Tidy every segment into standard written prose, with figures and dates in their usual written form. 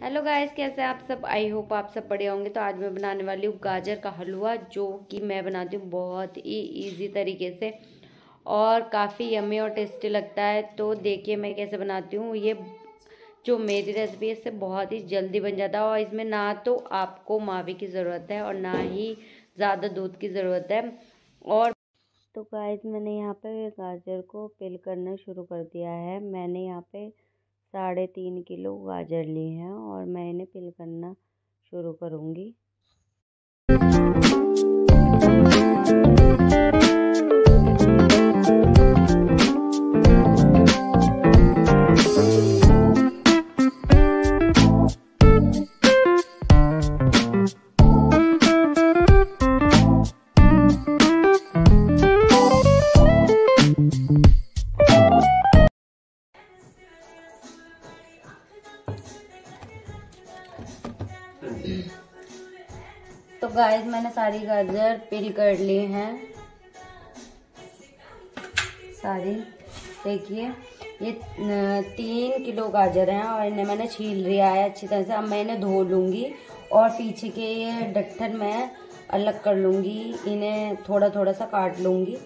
Hello guys, कैसे हैं आप सब। आई होप आप सब बढ़िया होंगे। तो आज मैं बनाने वाली हूँ गाजर का हलवा, जो कि मैं बनाती हूँ बहुत ही इजी तरीके से और काफ़ी यम्मी और टेस्टी लगता है। तो देखिए मैं कैसे बनाती हूँ। ये जो मेरी रेसिपी है इससे बहुत ही जल्दी बन जाता है और इसमें ना तो आपको मावे की ज़रूरत है और ना ही ज़्यादा दूध की ज़रूरत है। और तो गाइस मैंने यहाँ पे गाजर को पील करना शुरू कर दिया है। मैंने यहाँ पे 3.5 किलो गाजर ली हैं और मैं इन्हें पील करना शुरू करूँगी। तो गाइस मैंने सारी गाजर पील कर ली हैं सारी। देखिए ये 3 किलो गाजर हैं और इन्हें मैंने छील लिया है अच्छी तरह से। अब मैं इन्हें धो लूँगी और पीछे के ये डट्ठन मैं अलग कर लूँगी। इन्हें थोड़ा थोड़ा सा काट लूँगी।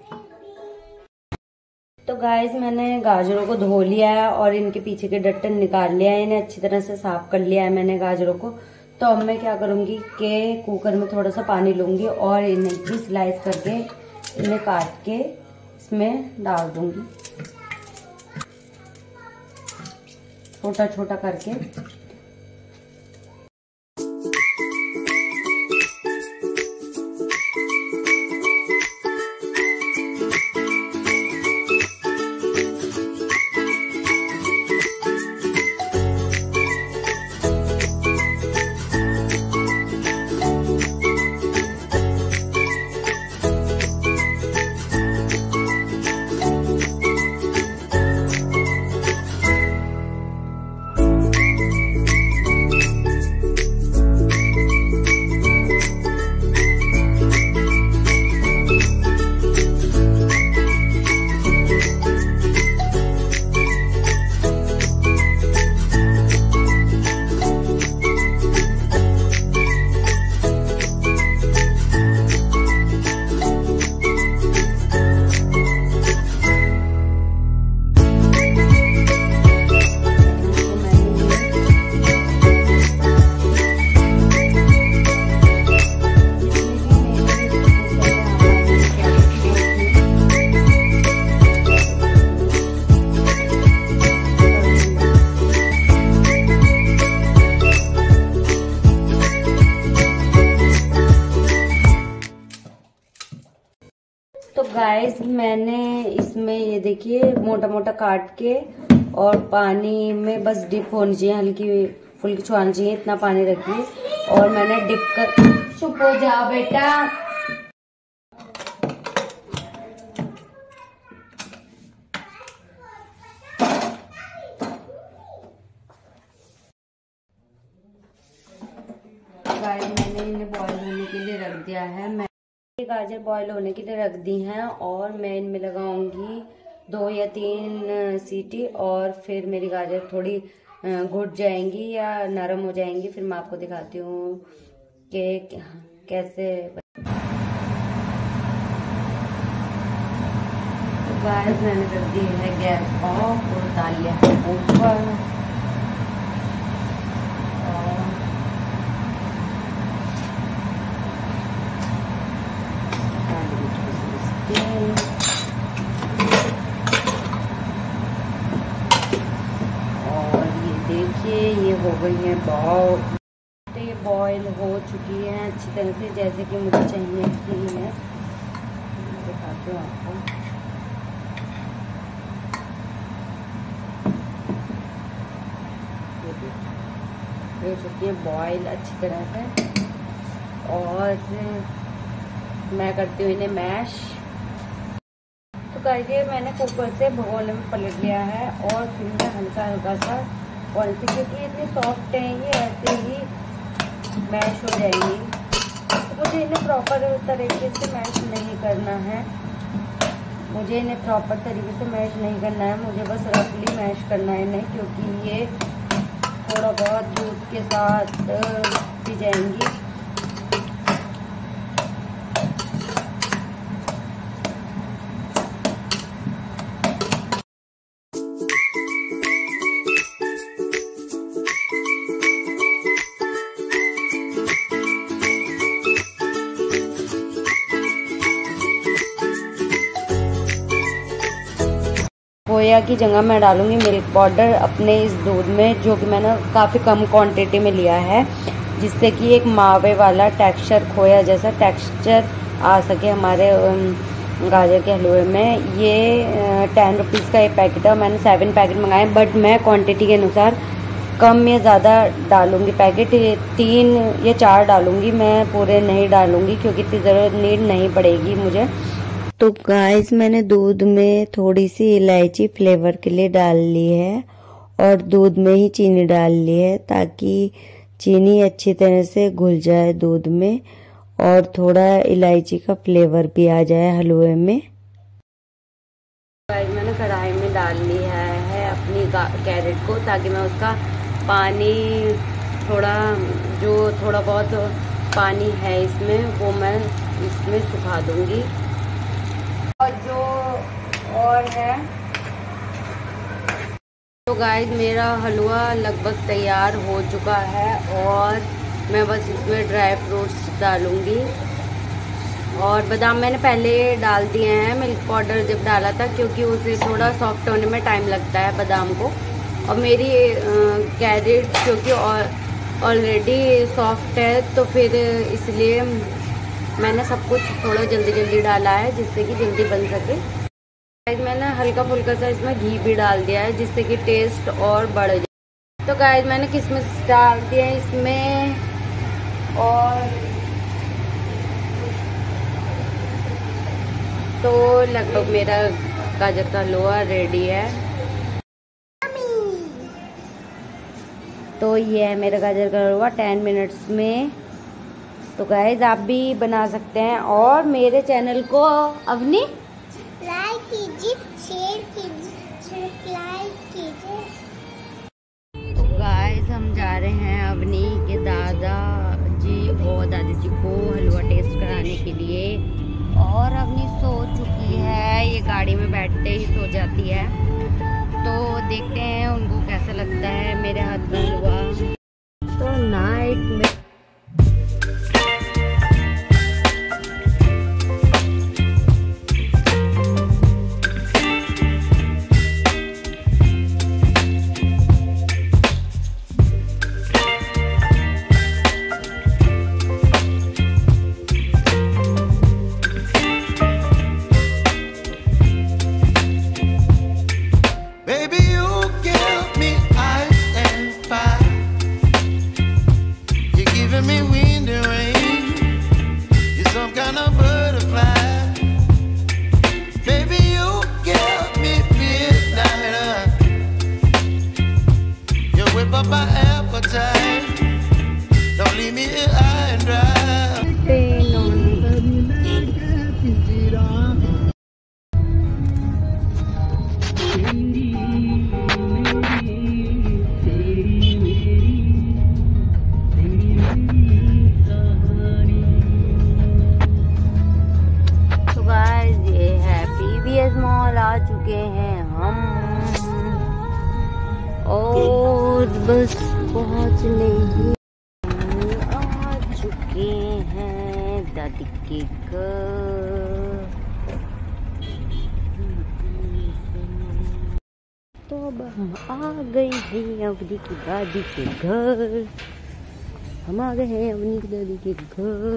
तो गाइस मैंने गाजरों को धो लिया है और इनके पीछे के डट्टन निकाल लिया है। इन्हें अच्छी तरह से साफ कर लिया है मैंने गाजरों को। तो अब मैं क्या करूँगी कि कुकर में थोड़ा सा पानी लूँगी और इन्हें भी स्लाइस करके इन्हें काट के इसमें डाल दूँगी छोटा छोटा करके। तो गाइस मैंने इसमें ये देखिए मोटा मोटा काट के और पानी में बस डिप होनी चाहिए, हल्की फुल्की छुआनी चाहिए, इतना पानी रखिए। और मैंने डिप कर। चुप हो जाओ बेटा। गाइस मैंने इन्हें बॉईल होने के लिए रख दिया है। गाजर बॉईल होने के लिए रख दी हैं और मैं इनमें लगाऊंगी 2 या 3 सीटी और फिर मेरी गाजर थोड़ी घुट जाएंगी या नरम हो जाएंगी। फिर मैं आपको दिखाती हूँ कि कैसे। तो गाइस मैंने कर दी है गैस ऑफ और डाल लिया है ऊपर। और ये देखिए ये हो गई है बॉईल। तो ये बॉईल हो चुकी है अच्छी तरह से, जैसे कि मुझे चाहिए थी। मैं दिखाती हूँ आपको। ये हो चुकी है बॉईल अच्छी तरह से और मैं करती हूँ इन्हें मैश। तो करके मैंने कुकर से भगोने में पलट लिया है और फिर मैं हल्का सा बॉईल से, क्योंकि इतनी सॉफ्ट है ये ऐसे ही मैश हो जाएंगी। तो मुझे इन्हें प्रॉपर तरीके से मैश नहीं करना है। मुझे इन्हें प्रॉपर तरीके से मैश नहीं करना है, मुझे बस रफली मैश करना है इन्हें, क्योंकि ये थोड़ा बहुत दूध इसके साथ पी जाएंगी। खोया की जगह मैं डालूंगी मिल्क पाउडर अपने इस दूध में, जो कि मैंने काफ़ी कम क्वांटिटी में लिया है, जिससे कि एक मावे वाला टेक्सचर, खोया जैसा टेक्सचर आ सके हमारे गाजर के हलवे में। ये 10 रुपीज़ का एक पैकेट है, मैंने 7 पैकेट मंगाए, बट मैं क्वांटिटी के अनुसार कम या ज़्यादा डालूंगी। पैकेट 3 या 4 डालूंगी, मैं पूरे नहीं डालूंगी क्योंकि इतनी ज़रूरत नीड नहीं पड़ेगी मुझे। तो गाइस मैंने दूध में थोड़ी सी इलायची फ्लेवर के लिए डाल ली है और दूध में ही चीनी डाल ली है, ताकि चीनी अच्छी तरह से घुल जाए दूध में और थोड़ा इलायची का फ्लेवर भी आ जाए हलवे में। गाइस मैंने कढ़ाई में डाल ली है अपनी कैरेट को, ताकि मैं उसका पानी थोड़ा बहुत पानी है इसमें, वो मैं इसमें सुखा दूंगी। और है तो गाइस मेरा हलवा लगभग तैयार हो चुका है और मैं बस इसमें ड्राई फ्रूट्स डालूंगी। और बादाम मैंने पहले डाल दिए हैं, मिल्क पाउडर जब डाला था, क्योंकि उसे थोड़ा सॉफ्ट होने में टाइम लगता है बादाम को। और मेरी कैरेट क्योंकि ऑलरेडी सॉफ्ट है, तो फिर इसलिए मैंने सब कुछ थोड़ा जल्दी डाला है, जिससे कि जल्दी बन सके। मैंने हल्का फुल्का सा इसमें घी भी डाल दिया है, जिससे कि टेस्ट और बढ़ जाए। तो गाइस मैंने किशमिश डाल दिया है इसमें, और तो लगभग मेरा गाजर का हलवा रेडी है। तो ये है मेरा गाजर का हलवा 10 मिनट्स में। तो गाइस आप भी बना सकते हैं, और मेरे चैनल को अवनी लाइक कीजिए, शेयर कीजिए, सब्सक्राइब कीजिए। तो गाइस हम जा रहे हैं अवनी के दादा जी और दादी जी को हलवा टेस्ट कराने के लिए, और अवनी सो चुकी है, ये गाड़ी में बैठते ही सो जाती है। तो देखते हैं उनको कैसा लगता है मेरे हाथ का हलवा। तो नाइट में मॉल आ चुके हैं हम, और बस पहुंचने ही आ चुके हैं दादी के घर। तो अब हम आ गए हैं अवनी की दादी के घर, हम आ गए हैं अवनी की दादी के घर।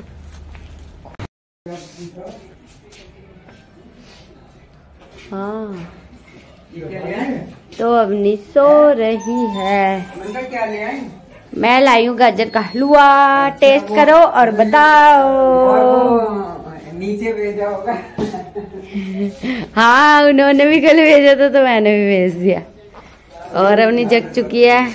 हाँ तो अवनी सो रही है। क्या ले आई? मैं लाई हूँ गाजर का हलवा, टेस्ट करो और बताओ। नीचे भेजा होगा। हाँ उन्होंने भी कल भेजा था, तो मैंने भी भेज दिया। और अवनी जग चुकी है।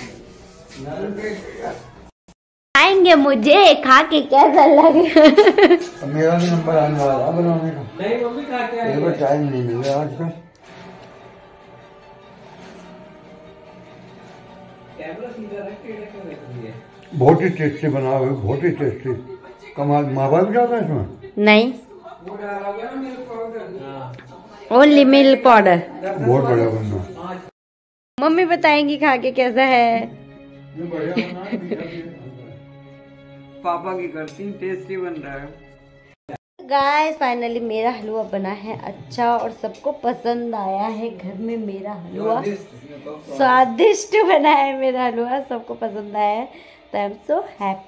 आएंगे मुझे खा के कैसा लगे। मेरा भी नंबर आने वाला बनाने का। नहीं मम्मी खा के आएंगे, टाइम नहीं मिल रहा आजकल। बहुत ही टेस्टी बना हुआ है, बहुत ही टेस्टी। कमाल। मावा भी डाला है इसमें? नहीं, ओनली मिल्क पाउडर। बहुत बढ़िया बनना। मम्मी बताएंगी खा के कैसा है। पापा की करती, टेस्टी बन रहा है। गाइस फाइनली मेरा हलवा बना है अच्छा और सबको पसंद आया है। घर में मेरा हलवा स्वादिष्ट बना है, मेरा हलवा सबको पसंद आया है। तो आई एम सो हैप्पी।